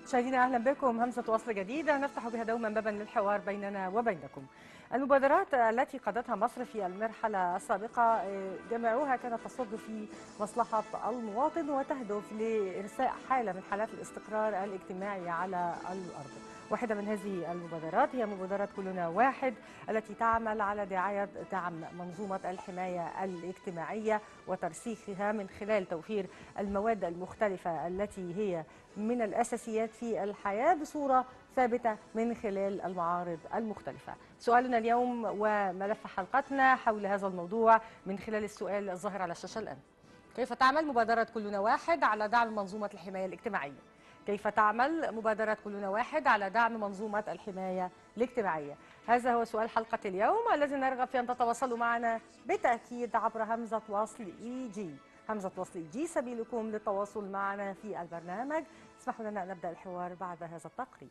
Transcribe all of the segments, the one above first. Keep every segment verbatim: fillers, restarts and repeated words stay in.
مشاهدينا اهلا بكم. همزه وصل جديده نفتح بها دوما بابا للحوار بيننا وبينكم. المبادرات التي قادتها مصر في المرحله السابقه جميعها كانت تصب في مصلحه المواطن وتهدف لارساء حاله من حالات الاستقرار الاجتماعي على الارض. واحده من هذه المبادرات هي مبادره كلنا واحد التي تعمل على دعايه دعم منظومه الحمايه الاجتماعيه وترسيخها من خلال توفير المواد المختلفه التي هي من الأساسيات في الحياة بصورة ثابتة من خلال المعارض المختلفة. سؤالنا اليوم وملف حلقتنا حول هذا الموضوع من خلال السؤال الظاهر على الشاشة الآن: كيف تعمل مبادرة كلنا واحد على دعم منظومة الحماية الاجتماعية؟ كيف تعمل مبادرة كلنا واحد على دعم منظومة الحماية الاجتماعية؟ هذا هو سؤال حلقة اليوم الذي نرغب في أن تتواصلوا معنا بالتأكيد عبر همزة وصل إي جي. همزة وصل إي جي سبيلكم للتواصل معنا في البرنامج. اسمحوا لنا أن نبدأ الحوار بعد هذا التقرير.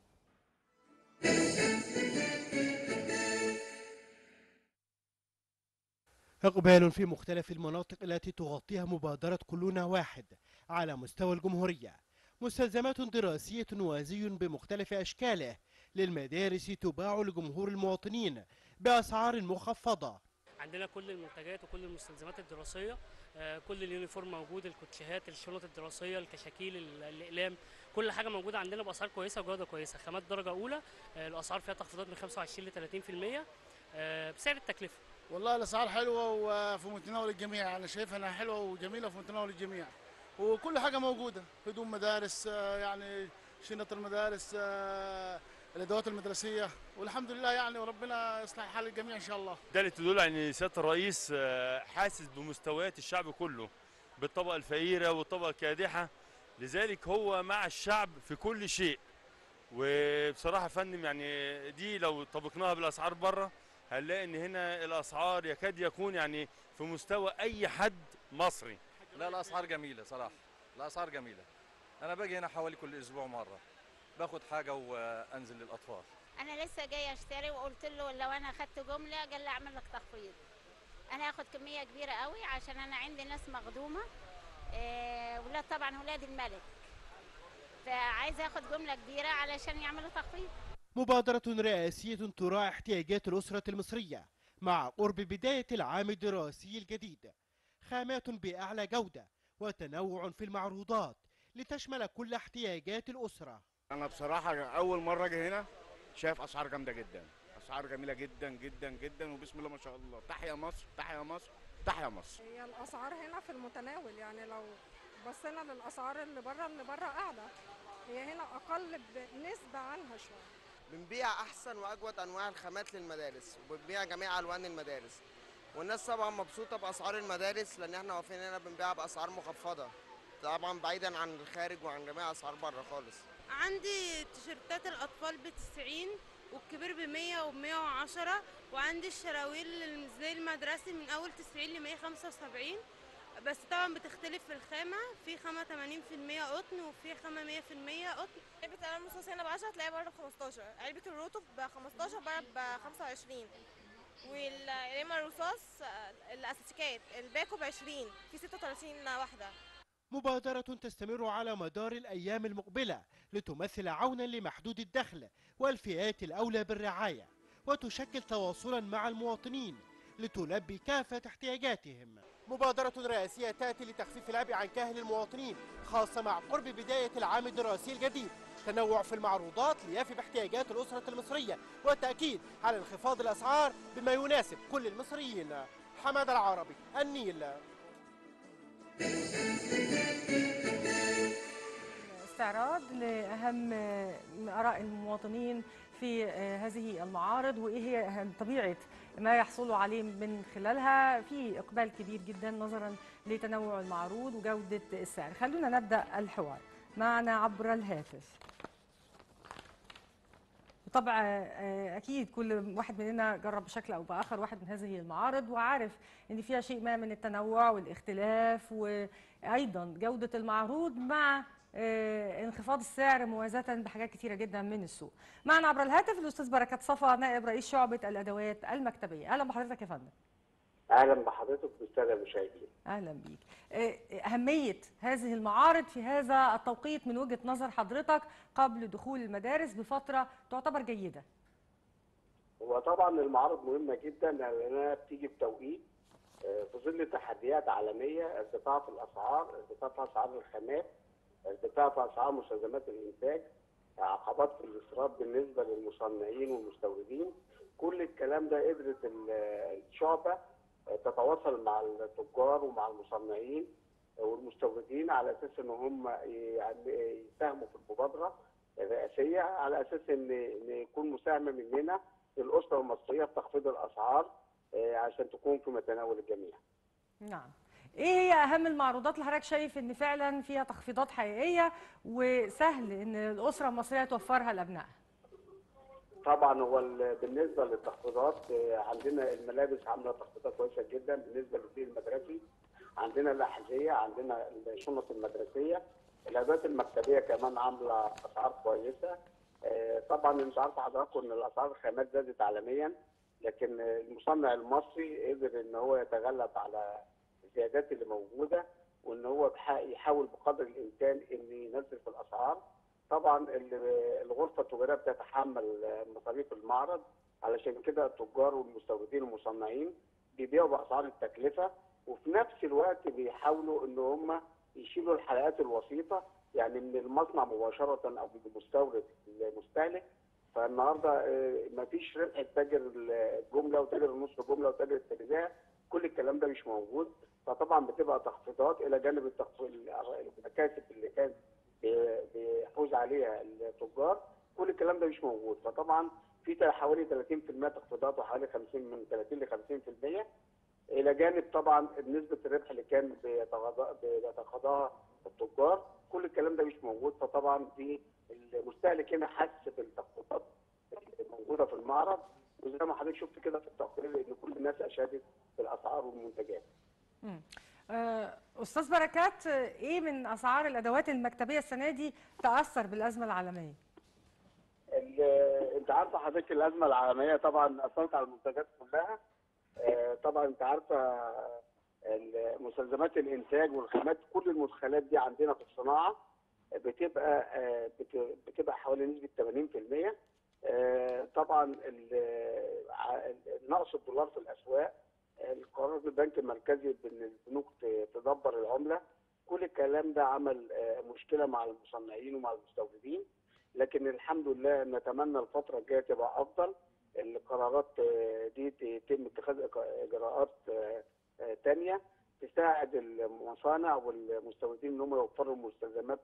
إقبال في مختلف المناطق التي تغطيها مبادرة كلنا واحد على مستوى الجمهورية. مستلزمات دراسية وزي بمختلف أشكاله للمدارس تباع لجمهور المواطنين بأسعار مخفضة. عندنا كل المنتجات وكل المستلزمات الدراسية، كل اليونيفورم موجود، الكوتشيهات، الشنط الدراسية، الكشاكيل، الأقلام، كل حاجة موجودة عندنا بأسعار كويسة وجودة كويسة. خامات درجة أولى، الأسعار فيها تخفيضات من خمسة وعشرين ل ثلاثين بالمية بسعر التكلفة. والله الأسعار حلوة وفي متناول الجميع، أنا شايفها أنها حلوة وجميلة في متناول الجميع، وكل حاجة موجودة، هدوم مدارس، يعني شنط المدارس، الادوات المدرسيه، والحمد لله يعني، وربنا يصلح حال الجميع ان شاء الله. ده اللي تدل ان سياده الرئيس حاسس بمستويات الشعب كله، بالطبقه الفقيره والطبقه الكادحه، لذلك هو مع الشعب في كل شيء. وبصراحه يا فندم يعني دي لو طبقناها بالاسعار بره هنلاقي ان هنا الاسعار يكاد يكون يعني في مستوى اي حد مصري. لا الاسعار جميله صراحه، الاسعار جميله. انا باجي هنا حوالي كل اسبوع مره باخد حاجه وانزل للاطفال. انا لسه جايه اشتري وقلت له لو انا اخدت جمله قال لي اعمل لك تخفيض. انا هاخد كميه كبيره قوي عشان انا عندي ناس مخدومه، إيه ولاد طبعا ولاد الملك، فعايزه اخد جمله كبيره علشان يعملوا تخفيض. مبادره رئاسيه تراعي احتياجات الاسره المصريه مع قرب بدايه العام الدراسي الجديد. خامات باعلى جوده وتنوع في المعروضات لتشمل كل احتياجات الاسره. أنا بصراحة أول مرة أجي هنا شايف أسعار جامدة جدا، أسعار جميلة جدا جدا جدا، وبسم الله ما شاء الله. تحيا مصر، تحيا مصر، تحيا مصر. هي الأسعار هنا في المتناول، يعني لو بصينا للأسعار اللي بره، اللي بره أعلى، هي هنا أقل بنسبة عنها شوية. بنبيع أحسن وأجود أنواع الخامات للمدارس، وبنبيع جميع ألوان المدارس، والناس طبعا مبسوطة بأسعار المدارس لأن احنا واقفين هنا بنبيع بأسعار مخفضة، طبعا بعيدا عن الخارج وعن جميع أسعار بره خالص. عندي تيشيرتات الاطفال ب تسعين والكبير ب مية وب مية وعشرة، وعندي الشراويل زي المدرسي من اول تسعين ل مية وخمسة وسبعين، بس طبعا بتختلف في الخامه، في خامه ثمانين بالمية قطن وفي خامه مية بالمية قطن. علبه القلم الرصاص هنا ب عشرة تلاقيها بره ب خمستاشر، علبه الروتو ب خمستاشر بره ب خمسة وعشرين، والقلم الرصاص الاساسيكات الباكو ب عشرين، في ستة وثلاثين واحده. مبادرة تستمر على مدار الأيام المقبلة لتمثل عونا لمحدود الدخل والفئات الأولى بالرعاية، وتشكل تواصلا مع المواطنين لتلبي كافة احتياجاتهم. مبادرة رئاسية تأتي لتخفيف العبء عن كاهل المواطنين، خاصة مع قرب بداية العام الدراسي الجديد. تنوع في المعروضات ليفي باحتياجات الأسرة المصرية، والتأكيد على انخفاض الأسعار بما يناسب كل المصريين. حماد العربي، النيل. استعراض لأهم آراء المواطنين في هذه المعارض وإيه هي طبيعة ما يحصلوا عليه من خلالها. في إقبال كبير جدا نظرا لتنوع المعروض وجودة السعر. خلونا نبدأ الحوار معنا عبر الهاتف. طبعا اكيد كل واحد مننا جرب بشكل او باخر واحد من هذه المعارض وعارف ان فيها شيء ما من التنوع والاختلاف، وايضا جوده المعروض مع انخفاض السعر موازاه بحاجات كثيره جدا من السوق. معنا عبر الهاتف الاستاذ بركات صفا، نائب رئيس شعبه الادوات المكتبيه. اهلا بحضرتك يا فندم. اهلا بحضرتك بالساده المشاهدين. اهلا بيك. اهميه هذه المعارض في هذا التوقيت من وجهه نظر حضرتك قبل دخول المدارس بفتره تعتبر جيده؟ هو طبعا المعارض مهمه جدا لانها بتيجي بتوقيت في ظل تحديات عالميه، ارتفاع في الاسعار، ارتفاع في اسعار الخامات، ارتفاع في اسعار مستلزمات الانتاج، عقبات في الاستيراد بالنسبه للمصنعين والمستوردين. كل الكلام ده قدرت الشعبه تتواصل مع التجار ومع المصنعين والمستوردين على اساس ان هم يساهموا في المبادره الرئاسيه، على اساس ان ان يكون مساهمه مننا للاسره المصريه في تخفيض الاسعار عشان تكون في متناول الجميع. نعم. ايه هي اهم المعروضات اللي حضرتك شايف ان فعلا فيها تخفيضات حقيقيه وسهل ان الاسره المصريه توفرها لابنائها؟ طبعا هو بالنسبه للتخفيضات عندنا الملابس عامله تخفيضات كويسه جدا بالنسبه للزي المدرسي، عندنا الاحذيه، عندنا الشنط المدرسيه، الادوات المكتبيه كمان عامله اسعار كويسه. طبعا انت عارف حضراتكم ان الاسعار الخامات زادت عالميا، لكن المصنع المصري قدر ان هو يتغلب على الزيادات اللي موجوده، وان هو يحاول بقدر الامكان ان ينزل في الاسعار. طبعا الغرفه التجاريه بتتحمل مصاريف المعرض، علشان كده التجار والمستوردين والمصنعين بيبيعوا باسعار التكلفه، وفي نفس الوقت بيحاولوا ان هم يشيلوا الحلقات الوسيطه، يعني من المصنع مباشره او من المستورد للمستهلك. فالنهارده ما فيش ربح تاجر الجمله وتاجر النص جمله وتاجر التجزئه، كل الكلام ده مش موجود. فطبعا بتبقى تخفيضات الى جانب التخفيض المكاسب اللي كان بيحوز عليها التجار، كل الكلام ده مش موجود. فطبعا في حوالي ثلاثين بالمئة تخفيضات وحوالي خمسين من ثلاثين ل خمسين بالمئة، الى جانب طبعا نسبه الربح اللي كان بيتقاضاها التجار، كل الكلام ده مش موجود. فطبعا دي المستهلك هنا حس بالتخفيضات اللي موجوده في المعرض، وزي ما حضرتك شفت كده في التقرير ان كل الناس اشادت بالاسعار والمنتجات. امم استاذ بركات، ايه من اسعار الادوات المكتبيه السنه دي تاثر بالازمه العالميه؟ انت عارفه حضرتك الازمه العالميه طبعا اثرت على المنتجات كلها. طبعا انت عارفه مستلزمات الانتاج والخامات، كل المدخلات دي عندنا في الصناعه بتبقى بتبقى حوالي نسبه ثمانين بالمئة. طبعا نقص الدولار في الاسواق، القرار بالبنك المركزي بان البنوك تدبر العمله، كل الكلام ده عمل مشكله مع المصنعين ومع المستوردين. لكن الحمد لله نتمنى الفتره الجايه تبقى افضل، القرارات دي يتم اتخاذ اجراءات ثانيه تساعد المصانع والمستوردين ان هم يوفروا المستلزمات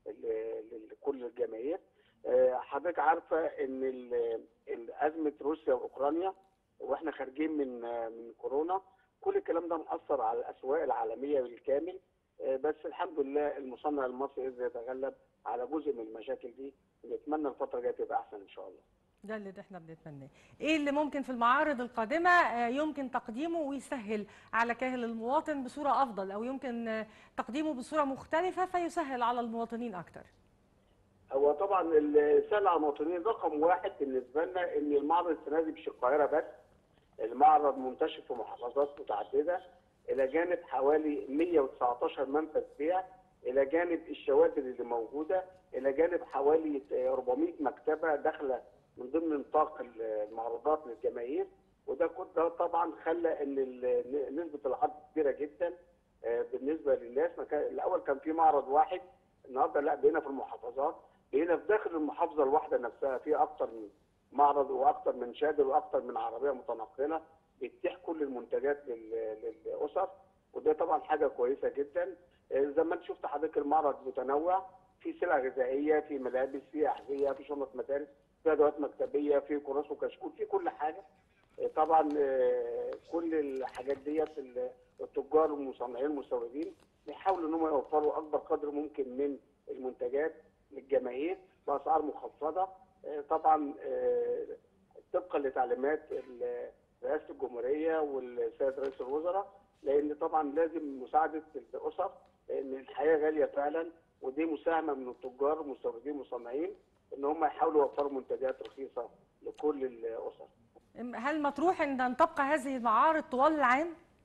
لكل الجماهير. حضرتك عارفه ان ازمه روسيا واوكرانيا واحنا خارجين من من كورونا، كل الكلام ده مأثر على الاسواق العالميه بالكامل، بس الحمد لله المصنع المصري قدر يتغلب على جزء من المشاكل دي. نتمنى الفتره الجايه تبقى احسن ان شاء الله. ده اللي احنا بنتمناه. ايه اللي ممكن في المعارض القادمه يمكن تقديمه ويسهل على كاهل المواطن بصوره افضل، او يمكن تقديمه بصوره مختلفه فيسهل على المواطنين اكتر؟ هو طبعا السهل على المواطنين رقم واحد بالنسبه لنا ان المعرض السنه دي مش القاهره بس، المعرض منتشر في محافظات متعدده، الى جانب حوالي مئة وتسعتاشر منفذ بيع، الى جانب الشوادر اللي موجوده، الى جانب حوالي أربعمئة مكتبه داخله من ضمن نطاق المعروضات للجماهير. وده كله طبعا خلى ان نسبه العرض كبيره جدا بالنسبه للناس. الاول كان في معرض واحد، النهارده لا بقينا في المحافظات، بقينا في داخل المحافظه الواحده نفسها في اكثر من معرض واكثر من شادر واكثر من عربيه متنقله بتتيح كل المنتجات للاسر، وده طبعا حاجه كويسه جدا. زي ما انت شفت حضرتك المعرض متنوع، في سلع غذائيه، في ملابس، في احذيه، في شنط مدارس، في ادوات مكتبيه، في كراس وكشكول، في كل حاجه. طبعا كل الحاجات ديت التجار والمصنعين والمستوردين بيحاولوا ان هم يوفروا اكبر قدر ممكن من المنتجات للجماهير باسعار مخفضه، طبعا طبقا لتعليمات رئاسه الجمهوريه والسيد رئيس الوزراء، لان طبعا لازم مساعده الاسر، لان الحياه غاليه فعلا، ودي مساهمه من التجار والمستوردين والمصنعين ان هم يحاولوا يوفروا منتجات رخيصه لكل الاسر. هل مطروح ان تبقى هذه المعارض طوال العام؟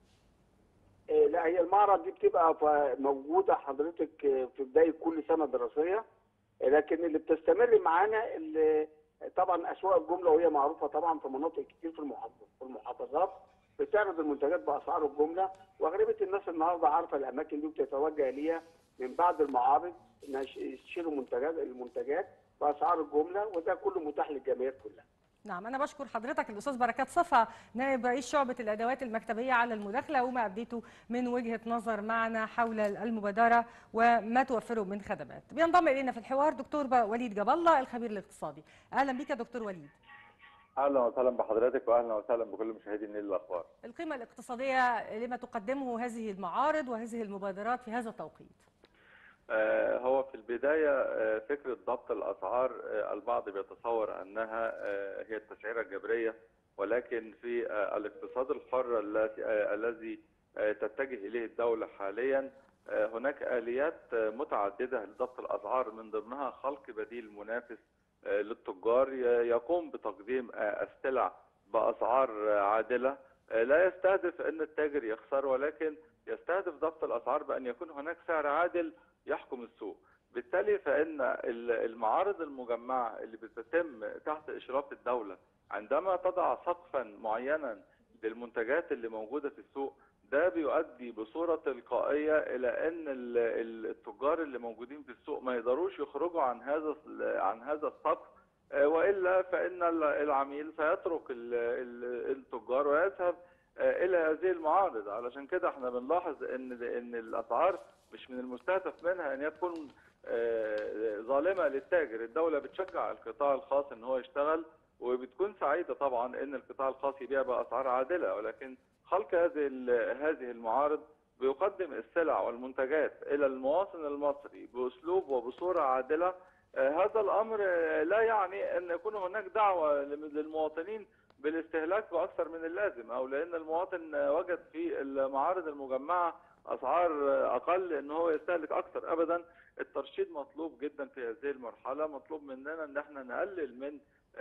آه، لا، هي المعرض دي بتبقى ف- موجوده حضرتك آه، في بدايه كل سنه دراسيه، آه، لكن اللي بتستمر معانا اللي طبعا اسواق الجمله، وهي معروفه طبعا في مناطق كتير في المحافظات في المحافظات بتعرض المنتجات باسعار الجمله، واغلبيه الناس النهارده عارفه الاماكن دي وبتتوجه ليها من بعد المعارض انها يش- يشتروا منتجات المنتجات باسعار الجمله، وده كله متاح للجماهير كلها. نعم، أنا بشكر حضرتك الأستاذ بركات صفا نائب رئيس شعبة الأدوات المكتبية على المداخلة وما أبديته من وجهة نظر معنا حول المبادرة وما توفره من خدمات. بينضم إلينا في الحوار دكتور وليد جاب الله الخبير الاقتصادي. أهلا بك يا دكتور وليد. اهلا وسهلا بحضرتك واهلا وسهلا بكل مشاهدي النيل الاخبار. القيمة الاقتصادية لما تقدمه هذه المعارض وهذه المبادرات في هذا التوقيت. آه هو في البدايه آه فكره ضبط الاسعار، آه البعض بيتصور انها آه هي التسعيره الجبريه، ولكن في آه الاقتصاد الحر الذي آه الذي آه تتجه اليه الدوله حاليا آه هناك اليات آه متعدده لضبط الاسعار، من ضمنها خلق بديل منافس آه للتجار يقوم بتقديم آه السلع باسعار عادله، لا يستهدف ان التاجر يخسر، ولكن يستهدف ضبط الاسعار بان يكون هناك سعر عادل يحكم السوق. بالتالي فان المعارض المجمعه اللي بتتم تحت اشراف الدوله عندما تضع سقفا معينا للمنتجات اللي موجوده في السوق، ده بيؤدي بصوره تلقائيه الى ان التجار اللي موجودين في السوق ما يقدروش يخرجوا عن هذا عن هذا السقف، والا فان العميل سيترك التجار ويذهب الى هذه المعارض. علشان كده احنا بنلاحظ ان ان الاسعار مش من المستهدف منها ان هي تكون ظالمه للتاجر. الدوله بتشجع القطاع الخاص ان هو يشتغل، وبتكون سعيده طبعا ان القطاع الخاص يبيع باسعار عادله، ولكن خلق هذه هذه المعارض بيقدم السلع والمنتجات الى المواطن المصري باسلوب وبصوره عادله. هذا الامر لا يعني ان يكون هناك دعوه للمواطنين بالاستهلاك باكثر من اللازم، او لان المواطن وجد في المعارض المجمعه اسعار اقل ان هو يستهلك اكثر. ابدا، الترشيد مطلوب جدا في هذه المرحله، مطلوب مننا ان احنا نقلل من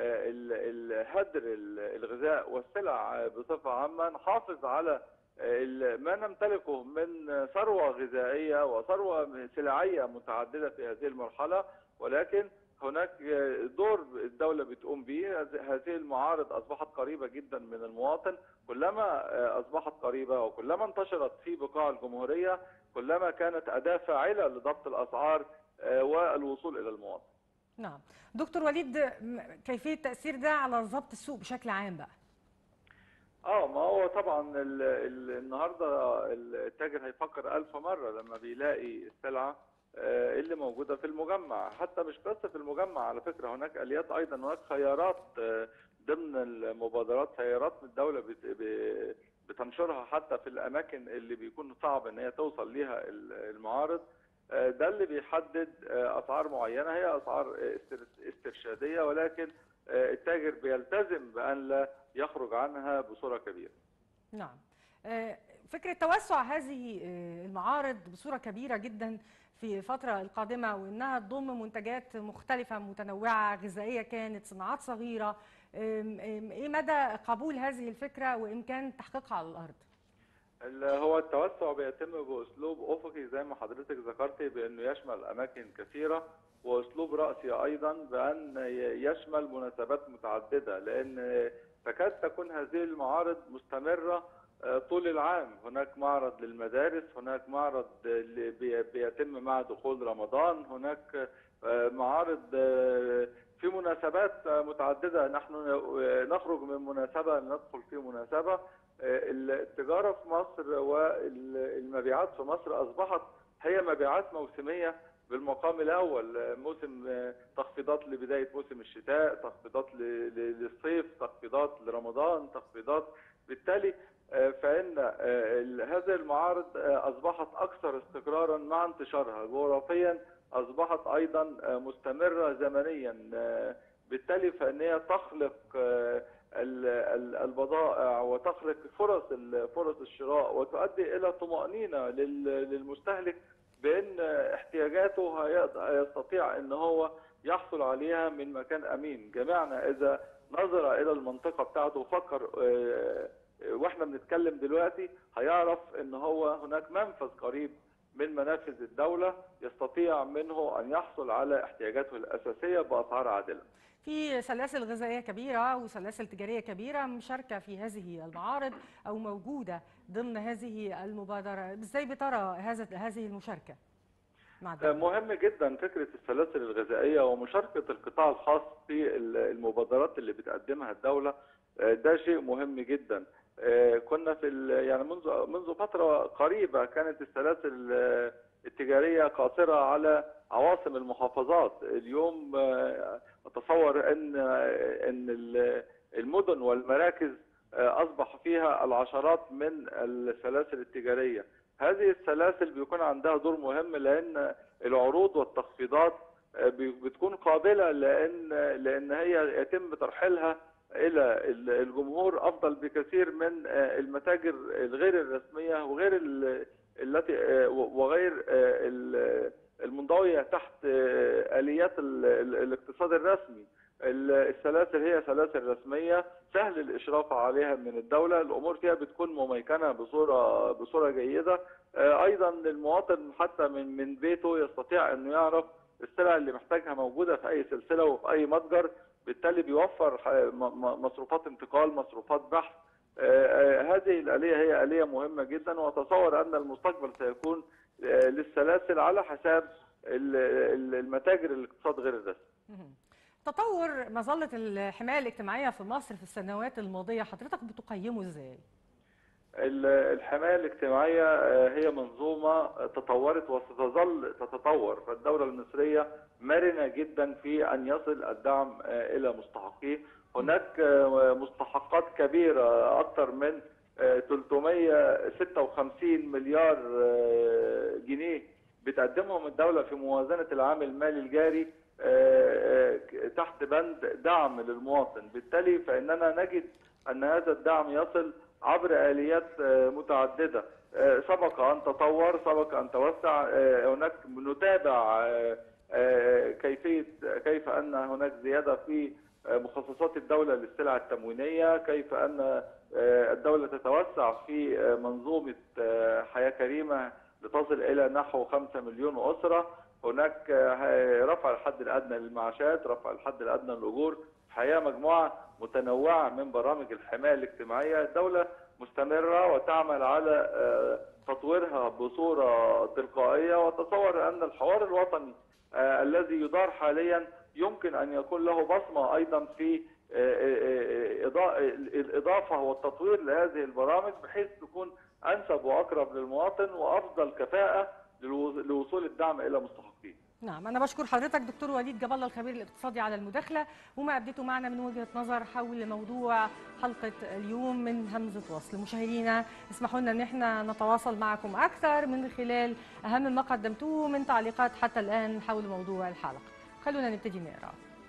الهدر الغذاء والسلع بصفه عامه، نحافظ على ما نمتلكه من ثروه غذائيه وثروه سلعيه متعدده في هذه المرحله، ولكن هناك دور الدولة بتقوم به. هذه المعارض أصبحت قريبة جدا من المواطن، كلما أصبحت قريبة وكلما انتشرت في بقاع الجمهورية كلما كانت أداة فاعلة لضبط الأسعار والوصول إلى المواطن. نعم دكتور وليد، كيفية تأثير ده على ضبط السوق بشكل عام بقى؟ اه ما هو طبعا ال ال النهارده التاجر هيفكر ألف مرة لما بيلاقي السلعة اللي موجودة في المجمع. حتى مش بس في المجمع، على فكرة هناك آليات أيضا، هناك خيارات ضمن المبادرات، خيارات من الدولة بتنشرها حتى في الأماكن اللي بيكون صعب إن هي توصل ليها المعارض. ده اللي بيحدد أسعار معينة، هي أسعار استرشادية، ولكن التاجر بيلتزم بأن لا يخرج عنها بصورة كبيرة. نعم، فكرة توسع هذه المعارض بصورة كبيرة جدا في الفترة القادمة، وإنها تضم منتجات مختلفة متنوعة غذائية كانت صناعات صغيرة، إيه مدى قبول هذه الفكرة وإمكان تحقيقها على الأرض؟ هو التوسع بيتم بأسلوب أفقي زي ما حضرتك ذكرتي، بأنه يشمل أماكن كثيرة، وأسلوب رأسي أيضا بأن يشمل مناسبات متعددة، لأن تكاد تكون هذه المعارض مستمرة طول العام. هناك معرض للمدارس، هناك معرض بيتم مع دخول رمضان، هناك معارض في مناسبات متعددة. نحن نخرج من مناسبة ندخل في مناسبة. التجارة في مصر والمبيعات في مصر أصبحت هي مبيعات موسمية بالمقام الأول، موسم تخفيضات لبداية موسم الشتاء، تخفيضات للصيف، تخفيضات لرمضان، تخفيضات. بالتالي فإن هذه المعارض أصبحت أكثر استقرارا مع انتشارها جغرافيا، أصبحت أيضا مستمرة زمنيا. بالتالي فإن هي تخلق البضائع وتخلق فرص فرص الشراء، وتؤدي إلى طمأنينة للمستهلك بأن احتياجاته يستطيع أن هو يحصل عليها من مكان أمين. جميعنا إذا نظر إلى المنطقة بتاعته وفكر واحنا بنتكلم دلوقتي هيعرف ان هو هناك منفذ قريب من منافذ الدولة يستطيع منه ان يحصل على احتياجاته الاساسية باسعار عادلة. في سلاسل غذائية كبيرة وسلاسل تجارية كبيرة مشاركة في هذه المعارض أو موجودة ضمن هذه المبادرة، إزاي بترى هذا هذه المشاركة مع الدولة؟ مهم جدا فكرة السلاسل الغذائية ومشاركة القطاع الخاص في المبادرات اللي بتقدمها الدولة، ده شيء مهم جدا. كنا في يعني منذ منذ فترة قريبة كانت السلاسل التجارية قاصرة على عواصم المحافظات. اليوم أتصور أن أن المدن والمراكز أصبح فيها العشرات من السلاسل التجارية. هذه السلاسل بيكون عندها دور مهم لأن العروض والتخفيضات بتكون قابلة لأن لأن هي يتم ترحيلها إلى الجمهور أفضل بكثير من المتاجر الغير الرسمية وغير التي وغير المنضوية تحت آليات الاقتصاد الرسمي. السلاسل هي سلاسل رسمية سهل الإشراف عليها من الدولة، الأمور فيها بتكون مميكنة بصورة بصورة جيدة. أيضا المواطن حتى من من بيته يستطيع أنه يعرف السلع اللي محتاجها موجودة في أي سلسلة وفي أي متجر، بالتالي بيوفر مصروفات انتقال، مصروفات بحث. هذه الآلية هي آلية مهمة جدا، وأتصور أن المستقبل سيكون للسلاسل على حساب المتاجر الاقتصاد غير الرسمي. تطور مظلة الحماية الاجتماعية في مصر في السنوات الماضية حضرتك بتقيمه ازاي؟ الحماية الاجتماعية هي منظومة تطورت وستظل تتطور، فالدولة المصرية مرنة جدا في أن يصل الدعم إلى مستحقيه. هناك مستحقات كبيرة أكثر من ثلاثمائة وستة وخمسين مليار جنيه بتقدمهم الدولة في موازنة العام المالي الجاري تحت بند دعم للمواطن. بالتالي فإننا نجد أن هذا الدعم يصل عبر آليات متعددة، سبق أن تطور، سبق أن توسع. هناك نتابع كيفية كيف أن هناك زيادة في مخصصات الدولة للسلع التموينية، كيف أن الدولة تتوسع في منظومة حياة كريمة لتصل إلى نحو خمسة مليون أسرة. هناك رفع الحد الأدنى للمعاشات، رفع الحد الأدنى للأجور، حياة مجموعة متنوعة من برامج الحماية الاجتماعية. الدولة مستمرة وتعمل على تطويرها بصورة تلقائية، وتصور أن الحوار الوطني الذي يدار حاليا يمكن أن يكون له بصمة أيضا في الإضافة والتطوير لهذه البرامج بحيث تكون أنسب وأقرب للمواطن وأفضل كفاءة لوصول الدعم إلى مستحقيه. نعم، أنا بشكر حضرتك دكتور وليد جاب الله الخبير الاقتصادي على المداخلة وما أبديته معنا من وجهة نظر حول موضوع حلقة اليوم من همزة وصل. مشاهدينا اسمحوا لنا أن احنا نتواصل معكم أكثر من خلال أهم ما قدمتوه من تعليقات حتى الآن حول موضوع الحلقة. خلونا نبتدي نقرأ.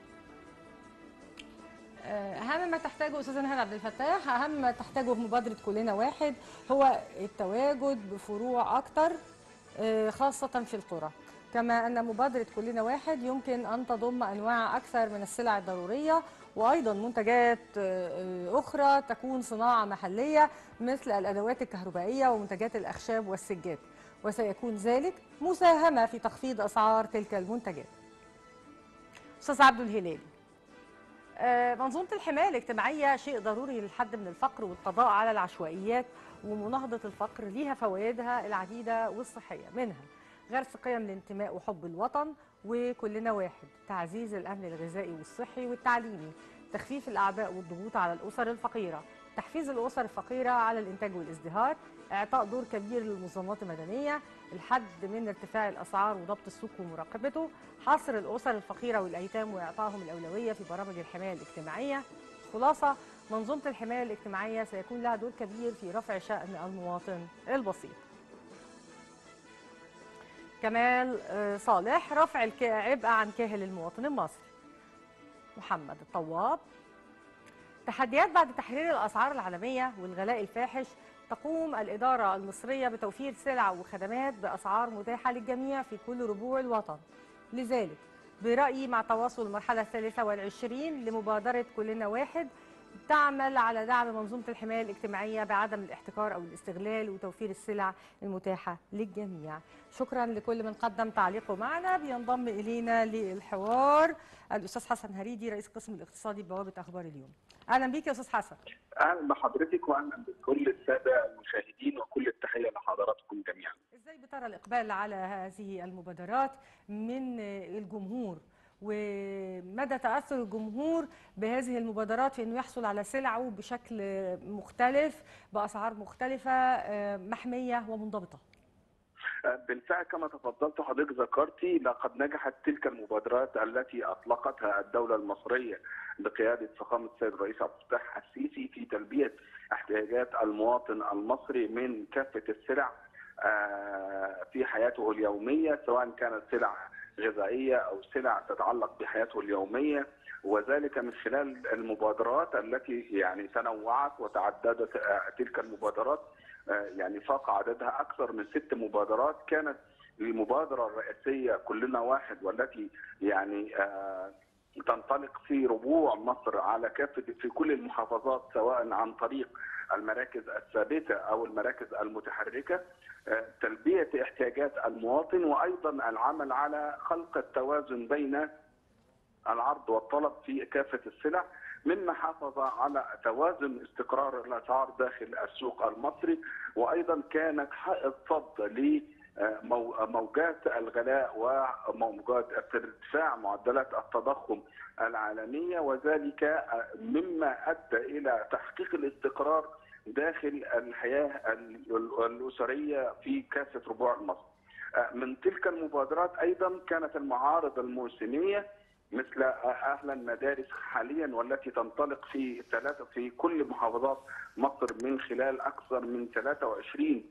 أهم ما تحتاجه أستاذة نهاد عبد الفتاح، أهم ما تحتاجه مبادرة كلنا واحد هو التواجد بفروع أكثر خاصة في القرى، كما أن مبادرة كلنا واحد يمكن أن تضم أنواع أكثر من السلع الضرورية وأيضا منتجات أخرى تكون صناعة محلية مثل الأدوات الكهربائية ومنتجات الأخشاب والسجاد، وسيكون ذلك مساهمة في تخفيض أسعار تلك المنتجات. أستاذ عبد الهلالي، منظومة الحماية الاجتماعية شيء ضروري للحد من الفقر والقضاء على العشوائيات ومناهضة الفقر، ليها فوائدها العديدة والصحية، منها غرس قيم الانتماء وحب الوطن وكلنا واحد، تعزيز الأمن الغذائي والصحي والتعليمي، تخفيف الأعباء والضغوط على الأسر الفقيرة، تحفيز الأسر الفقيرة على الإنتاج والازدهار، إعطاء دور كبير للمنظمات المدنية، الحد من ارتفاع الأسعار وضبط السوق ومراقبته، حصر الأسر الفقيرة والأيتام وإعطائهم الأولوية في برامج الحماية الاجتماعية. خلاصة، منظومة الحماية الاجتماعية سيكون لها دور كبير في رفع شأن المواطن البسيط. كمال صالح، رفع العبء عن كاهل المواطن المصري. محمد الطواب، تحديات بعد تحرير الأسعار العالمية والغلاء الفاحش، تقوم الإدارة المصرية بتوفير سلع وخدمات بأسعار متاحة للجميع في كل ربوع الوطن. لذلك برأيي مع تواصل المرحلة الثالثة والعشرين لمبادرة كلنا واحد تعمل على دعم منظومة الحماية الاجتماعية بعدم الاحتكار أو الاستغلال وتوفير السلع المتاحة للجميع. شكرا لكل من قدم تعليقه معنا. بينضم إلينا للحوار الأستاذ حسن هريدي رئيس القسم الاقتصادي ببوابة أخبار اليوم. أهلا بيك يا أستاذ حسن. اهلا بحضرتك واهلا بكل الساده المشاهدين وكل التحيه لحضراتكم جميعا. ازاي بترى الاقبال على هذه المبادرات من الجمهور، ومدى تاثر الجمهور بهذه المبادرات في انه يحصل على سلعه بشكل مختلف باسعار مختلفه محميه ومنضبطه؟ بالفعل كما تفضلت حضرتك ذكرتي، لقد نجحت تلك المبادرات التي اطلقتها الدوله المصريه بقياده فخامه السيد الرئيس عبد الفتاح السيسي في تلبيه احتياجات المواطن المصري من كافه السلع في حياته اليوميه، سواء كانت سلع غذائيه او سلع تتعلق بحياته اليوميه، وذلك من خلال المبادرات التي يعني تنوعت وتعددت. تلك المبادرات يعني فاق عددها اكثر من ست مبادرات. كانت المبادره الرئيسيه كلنا واحد، والتي يعني تنطلق في ربوع مصر على كافه في كل المحافظات، سواء عن طريق المراكز الثابته او المراكز المتحركه، تلبيه احتياجات المواطن، وايضا العمل على خلق التوازن بين العرض والطلب في كافه السلع، مما حافظ على توازن استقرار الاسعار داخل السوق المصري، وايضا كانت حائط صد لموجات الغلاء وموجات ارتفاع معدلات التضخم العالميه، وذلك مما ادى الى تحقيق الاستقرار داخل الحياه الاسريه في كافه ربوع مصر. من تلك المبادرات ايضا كانت المعارض الموسميه مثل اهل المدارس حاليا، والتي تنطلق في ثلاثه في كل محافظات مصر من خلال اكثر من ثلاثة وعشرين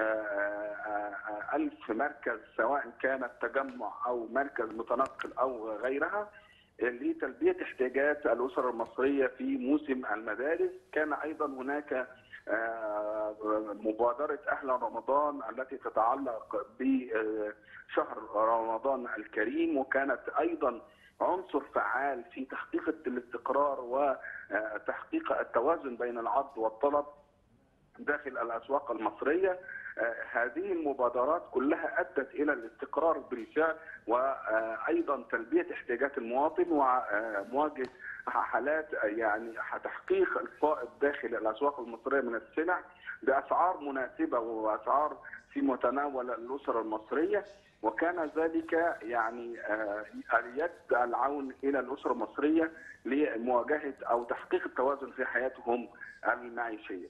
ألف مركز، سواء كانت تجمع او مركز متنقل او غيرها، لتلبيه احتياجات الاسر المصريه في موسم المدارس. كان ايضا هناك مبادره اهل رمضان التي تتعلق بشهر رمضان الكريم، وكانت ايضا عنصر فعال في تحقيق الاستقرار وتحقيق التوازن بين العرض والطلب داخل الاسواق المصريه. هذه المبادرات كلها ادت الى الاستقرار بالفعل، وايضا تلبيه احتياجات المواطن ومواجهه حالات يعني تحقيق الفائض داخل الاسواق المصريه من السلع باسعار مناسبه واسعار في متناول الاسر المصريه. وكان ذلك يعني يد العون الى الاسره المصريه لمواجهه او تحقيق التوازن في حياتهم المعيشيه.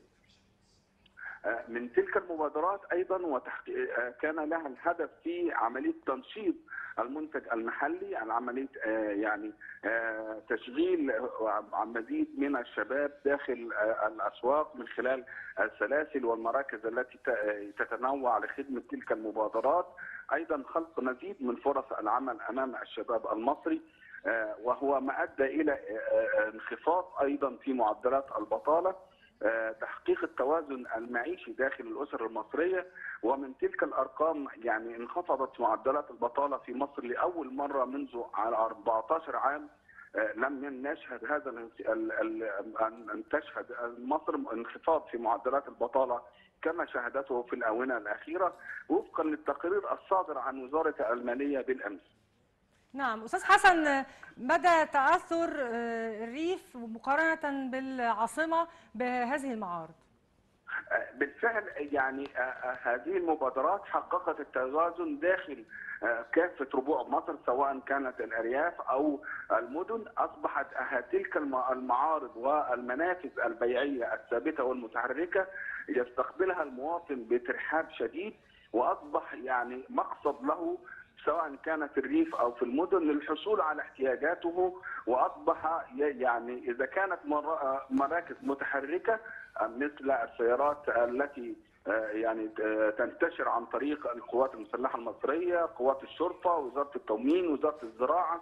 من تلك المبادرات ايضا وتحقيق كان لها الهدف في عمليه تنشيط المنتج المحلي، عمليه يعني تشغيل مزيد من الشباب داخل الاسواق من خلال السلاسل والمراكز التي تتنوع لخدمه تلك المبادرات. ايضا خلق مزيد من فرص العمل امام الشباب المصري، وهو ما ادى الى انخفاض ايضا في معدلات البطاله، تحقيق التوازن المعيشي داخل الاسر المصريه. ومن تلك الارقام يعني انخفضت معدلات البطاله في مصر لاول مره منذ أربعة عشر عام. لم نشهد هذا ان تشهد مصر انخفاض في معدلات البطاله كما شهدته في الاونه الاخيره، وفقا للتقرير الصادر عن وزاره الماليه بالامس. نعم أستاذ حسن، مدى تأثر الريف مقارنة بالعاصمة بهذه المعارض؟ بالفعل يعني هذه المبادرات حققت التوازن داخل كافة ربوع مصر، سواء كانت الأرياف أو المدن. أصبحت تلك المعارض والمنافذ البيعية الثابتة والمتحركة يستقبلها المواطن بترحاب شديد، وأصبح يعني مقصد له سواء كانت الريف او في المدن للحصول على احتياجاته. واصبح يعني اذا كانت مراكز متحركه مثل السيارات التي يعني تنتشر عن طريق القوات المسلحه المصريه، قوات الشرطه، وزاره التموين، وزاره الزراعه،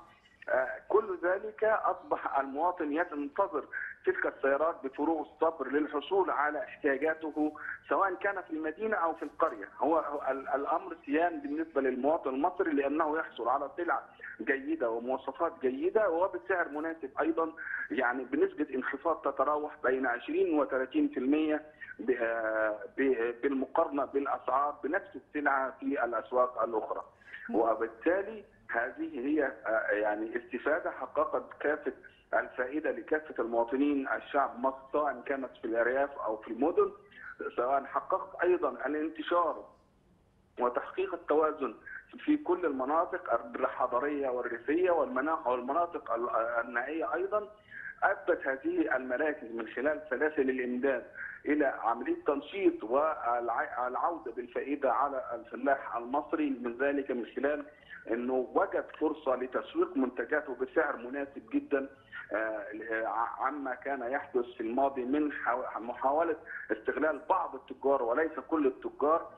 كل ذلك أصبح المواطن ينتظر تلك السيارات بفروغ الصبر للحصول على احتياجاته سواء كان في المدينة أو في القرية. هو الأمر سيان بالنسبة للمواطن المصري لأنه يحصل على سلع جيدة ومواصفات جيدة وبسعر مناسب أيضا، يعني بنسبة انخفاض تتراوح بين عشرين وثلاثين بالمئة بالمقارنة بالأسعار بنفس السلعة في الأسواق الأخرى. وبالتالي هذه هي يعني استفادة حققت كافة الفائدة لكافة المواطنين الشعب مصر سواء كانت في الأرياف أو في المدن، سواء حققت أيضا الانتشار وتحقيق التوازن في كل المناطق الحضرية والريفية والمناطق النائية أيضا. أدت هذه المراكز من خلال سلاسل الإمداد إلى عملية تنشيط والعودة بالفائدة على الفلاح المصري، من ذلك من خلال أنه وجد فرصة لتسويق منتجاته بسعر مناسب جدا عما كان يحدث في الماضي من محاولة استغلال بعض التجار وليس كل التجار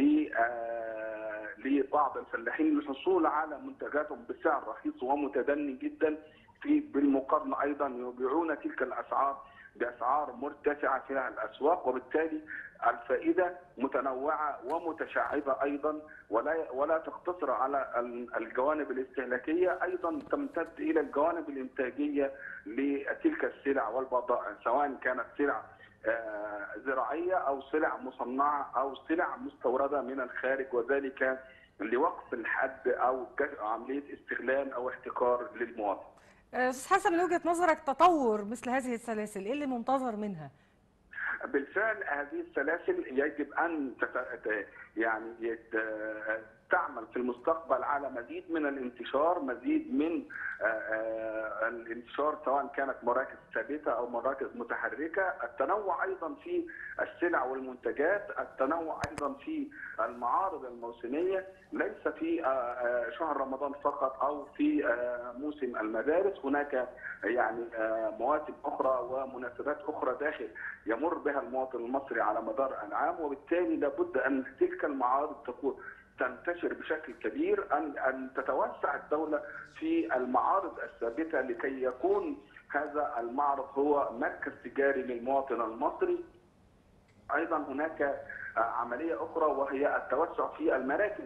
لبعض الفلاحين للحصول على منتجاتهم بسعر رخيص ومتدني جدا، في بالمقارنة أيضا يبيعون تلك الأسعار بأسعار مرتفعة في الأسواق، وبالتالي الفائدة متنوعة ومتشعبة أيضا ولا ولا تقتصر على الجوانب الاستهلاكية، أيضا تمتد إلى الجوانب الإنتاجية لتلك السلع والبضائع سواء كانت سلع زراعية أو سلع مصنعة أو سلع مستوردة من الخارج، وذلك لوقف الحد أو عملية استغلال أو احتكار للمواطن. أستاذ حسن، من وجهة نظرك تطور مثل هذه السلاسل إيه اللي منتظر منها؟ بالفعل هذه السلاسل يجب أن تت... يعني يت... تعمل في المستقبل على مزيد من الانتشار، مزيد من الانتشار سواء كانت مراكز ثابته او مراكز متحركه، التنوع ايضا في السلع والمنتجات، التنوع ايضا في المعارض الموسميه، ليس في شهر رمضان فقط او في موسم المدارس، هناك يعني مواسم اخرى ومناسبات اخرى داخل يمر بها المواطن المصري على مدار العام، وبالتالي لابد ان تلك المعارض تكون تنتشر بشكل كبير، ان ان تتوسع الدوله في المعارض الثابته لكي يكون هذا المعرض هو مركز تجاري للمواطن المصري. ايضا هناك عمليه اخرى وهي التوسع في المراكز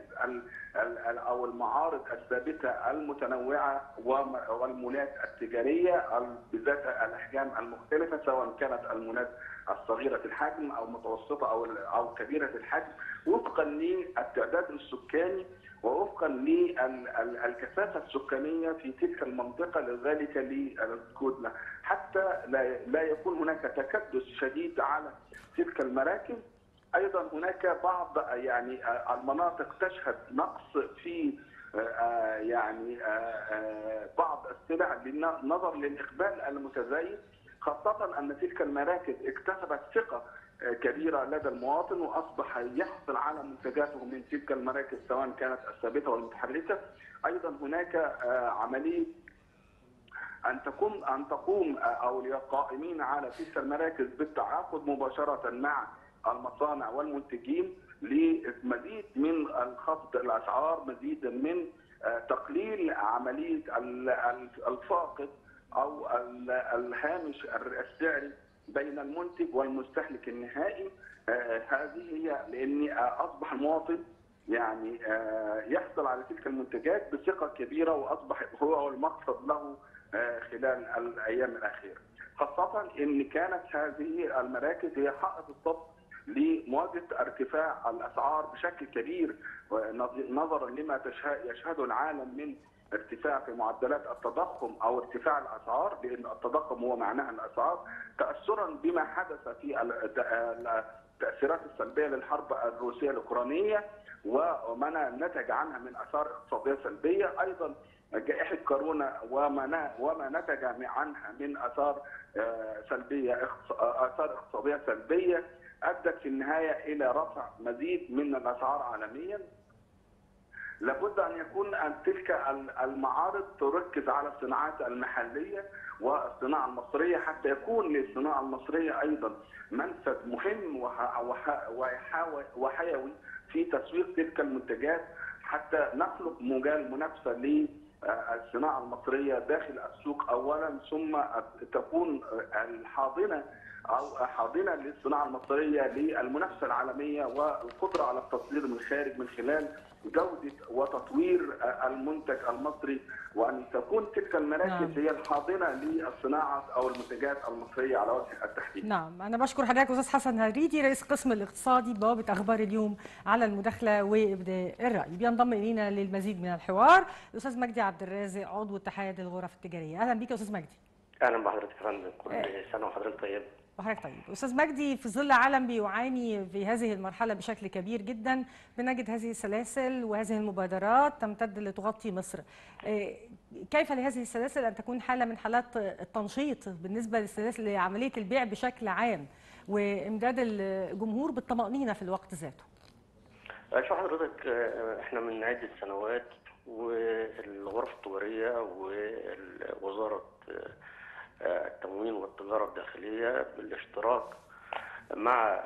او المعارض الثابته المتنوعه والمولات التجاريه بذات الاحجام المختلفه، سواء كانت المولات الصغيره الحجم او متوسطه او او كبيره الحجم، وفقا للتعداد السكاني ووفقا للكثافه السكانيه في تلك المنطقه، لذلك للسكود لها، حتى لا يكون هناك تكدس شديد على تلك المراكز. ايضا هناك بعض يعني المناطق تشهد نقص في يعني بعض السلع نظرا للاقبال المتزايد، خاصه ان تلك المراكز اكتسبت ثقه كبيره لدى المواطن واصبح يحصل على منتجاته من تلك المراكز سواء كانت الثابته والمتحركه. ايضا هناك عمليه ان تقوم ان تقوم اولياء القائمين على تلك المراكز بالتعاقد مباشره مع المصانع والمنتجين لمزيد من خفض الاسعار، مزيد من تقليل عمليه الفاقد او الهامش السعري بين المنتج والمستهلك النهائي. هذه هي لان اصبح المواطن يعني يحصل على تلك المنتجات بثقه كبيره، واصبح هو المقصد له خلال الايام الاخيره، خاصه ان كانت هذه المراكز هي حائط الصد لمواجهه ارتفاع الاسعار بشكل كبير نظرا لما يشهده العالم من ارتفاع في معدلات التضخم او ارتفاع الاسعار، لان التضخم هو معناها الاسعار، تاثرا بما حدث في التاثيرات السلبيه للحرب الروسيه الاوكرانيه وما نتج عنها من اثار اقتصاديه سلبيه، ايضا جائحه كورونا وما وما نتج عنها من اثار سلبيه اثار اقتصاديه سلبيه ادت في النهايه الى رفع مزيد من الاسعار عالميا. لابد ان يكون أن تلك المعارض تركز على الصناعات المحليه والصناعه المصريه حتى يكون للصناعه المصريه ايضا منفذ مهم وحيوي في تسويق تلك المنتجات، حتى نخلق مجال منافسه الصناعه المصريه داخل السوق اولا، ثم تكون الحاضنه او حاضنه للصناعه المصريه للمنافسه العالميه والقدره على التصدير من الخارج من خلال جوده وتطوير المنتج المصري، وان تكون تلك المراكز نعم. هي الحاضنه للصناعه او المنتجات المصريه على وجه التحديد. نعم، انا بشكر حضرتك استاذ حسن هريدي رئيس القسم الاقتصادي بوابه اخبار اليوم على المداخله وابداء الراي. بينضم الينا للمزيد من الحوار الاستاذ مجدي عبد الرازق عضو اتحاد الغرف التجاريه. اهلا بك يا استاذ مجدي. اهلا بحضرتك يا فندم، كل أه. سنه وحضرتك طيب. وحضرتك طيب. استاذ مجدي، في ظل عالم بيعاني في هذه المرحله بشكل كبير جدا، بنجد هذه السلاسل وهذه المبادرات تمتد لتغطي مصر. كيف لهذه السلاسل ان تكون حاله من حالات التنشيط بالنسبه للسلاسل لعمليه البيع بشكل عام وامداد الجمهور بالطمانينه في الوقت ذاته؟ شوف حضرتك، احنا من عده سنوات والغرف التجاريه ووزاره التموين والتجارة الداخلية بالاشتراك مع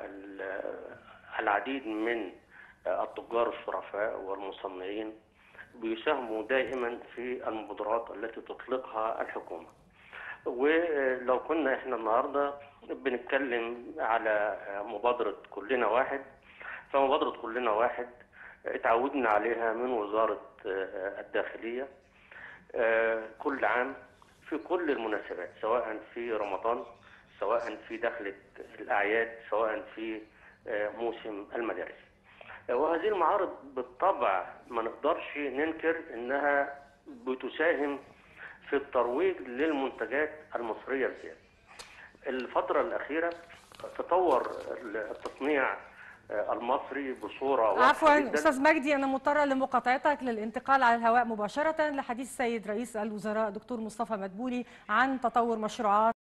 العديد من التجار الشرفاء والمصنعين بيساهموا دائما في المبادرات التي تطلقها الحكومة. ولو كنا احنا النهاردة بنتكلم على مبادرة كلنا واحد، فمبادرة كلنا واحد اتعودنا عليها من وزارة الداخلية كل عام في كل المناسبات، سواء في رمضان، سواء في دخلة الأعياد، سواء في موسم المدارس. وهذه المعارض بالطبع ما نقدرش ننكر انها بتساهم في الترويج للمنتجات المصرية بزيادة. الفترة الأخيرة تطور التصنيع المصري بصورة عفوا أستاذ مجدي، أنا مضطرة لمقاطعتك للانتقال على الهواء مباشرة لحديث السيد رئيس الوزراء دكتور مصطفى مدبولي عن تطور مشروعات